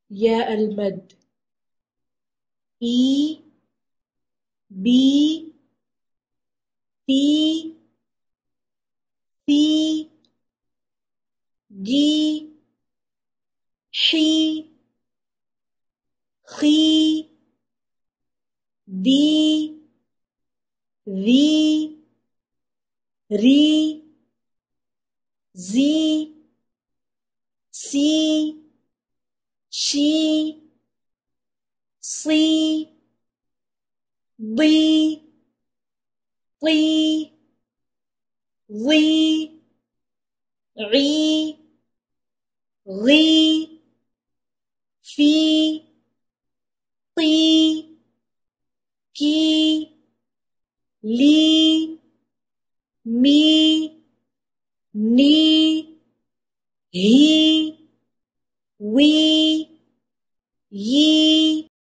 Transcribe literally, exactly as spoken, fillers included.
ياء المد إي بي في في جي حي خي دي ذي ري زي سي شي صي ضي طي ظي عي غي في طي كي لي مي ني هي وي يي